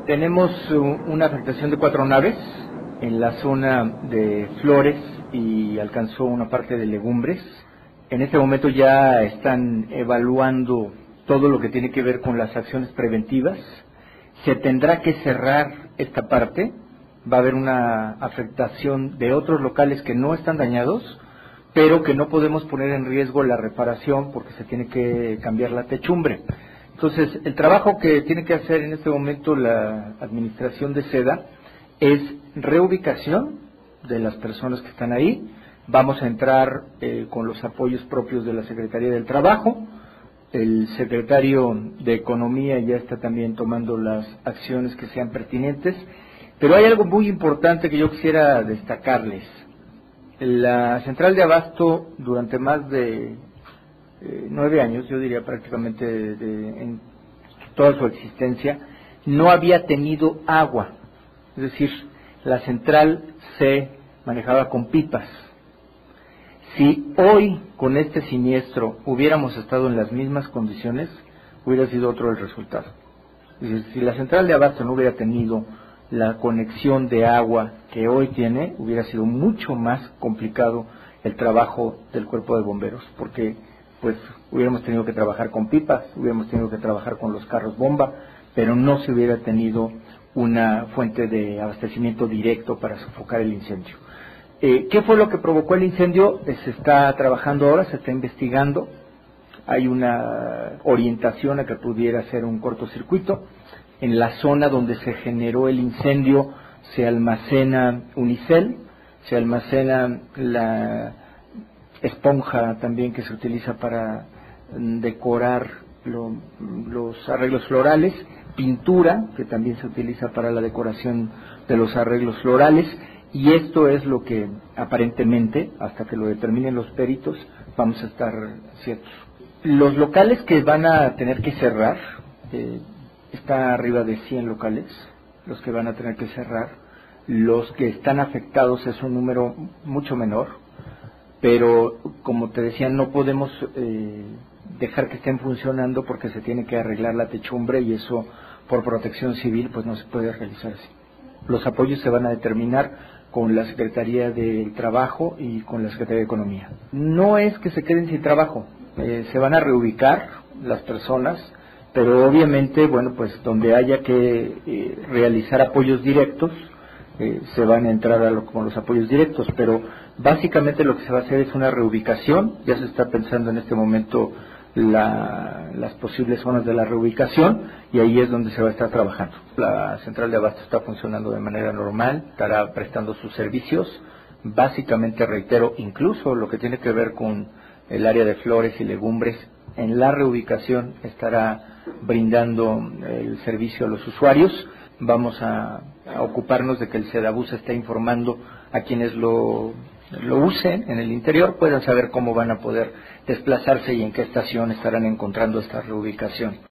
Tenemos una afectación de 4 naves en la zona de flores y alcanzó una parte de legumbres. En este momento ya están evaluando todo lo que tiene que ver con las acciones preventivas. Se tendrá que cerrar esta parte. Va a haber una afectación de otros locales que no están dañados, pero que no podemos poner en riesgo la reparación porque se tiene que cambiar la techumbre. Entonces, el trabajo que tiene que hacer en este momento la administración de SEDA es reubicación de las personas que están ahí. Vamos a entrar con los apoyos propios de la Secretaría del Trabajo. El secretario de Economía ya está también tomando las acciones que sean pertinentes. Pero hay algo muy importante que yo quisiera destacarles. La central de abasto durante más de 9 años, yo diría prácticamente en toda su existencia, no había tenido agua. Es decir, la central se manejaba con pipas. Si hoy con este siniestro hubiéramos estado en las mismas condiciones, hubiera sido otro el resultado. Es decir, si la central de abasto no hubiera tenido la conexión de agua que hoy tiene, hubiera sido mucho más complicado el trabajo del cuerpo de bomberos, porque pues hubiéramos tenido que trabajar con pipas, hubiéramos tenido que trabajar con los carros bomba, pero no se hubiera tenido una fuente de abastecimiento directo para sofocar el incendio. ¿Qué fue lo que provocó el incendio? Se está trabajando ahora, se está investigando. Hay una orientación a que pudiera ser un cortocircuito. En la zona donde se generó el incendio se almacena unicel, se almacena la esponja también que se utiliza para decorar los arreglos florales, pintura que también se utiliza para la decoración de los arreglos florales, y esto es lo que aparentemente, hasta que lo determinen los peritos, vamos a estar ciertos. Los locales que van a tener que cerrar, está arriba de 100 locales, los que van a tener que cerrar. Los que están afectados es un número mucho menor, pero como te decía, no podemos dejar que estén funcionando porque se tiene que arreglar la techumbre y eso por protección civil pues no se puede realizar así. Los apoyos se van a determinar con la Secretaría del Trabajo y con la Secretaría de Economía. No es que se queden sin trabajo, se van a reubicar las personas, pero obviamente, bueno, pues donde haya que realizar apoyos directos, se van a entrar con los apoyos directos, pero básicamente lo que se va a hacer es una reubicación. Ya se está pensando en este momento las posibles zonas de la reubicación y ahí es donde se va a estar trabajando. La central de abasto está funcionando de manera normal, estará prestando sus servicios, básicamente reitero, incluso lo que tiene que ver con el área de flores y legumbres, en la reubicación estará brindando el servicio a los usuarios. Vamos a ocuparnos de que el SEDABUS esté informando a quienes lo usen en el interior, puedan saber cómo van a poder desplazarse y en qué estación estarán encontrando esta reubicación.